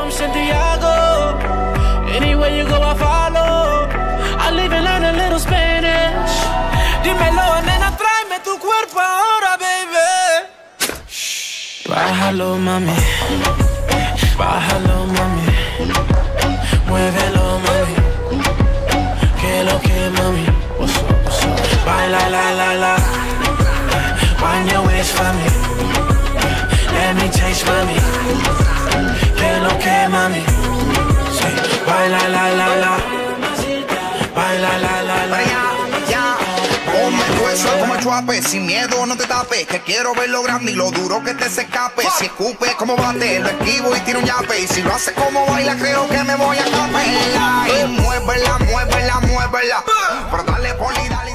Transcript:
I'm Santiago. Anywhere you go, I follow. I'll even learn a little Spanish. Dímelo, nena, tráeme tu cuerpo ahora, baby. Bájalo, mami. Bájalo, mami. Muévelo, mami. Que lo que, mami. What's up, what's up? Baila, la, la, la. Wind your waist for me. Let me taste, mami. Que lo que, mami. Say, baila, la, la, la. Baila, la, la, la. Ponme tu eso como chuape, sin miedo no te tapes, que quiero ver lo grande y lo duro que te se escape. Si escupe como bate, lo esquivo y tiro un yape. Y si lo hace como baila, creo que me voy a capela. Y muévela, muévela, muévela. Pero dale poli, dale.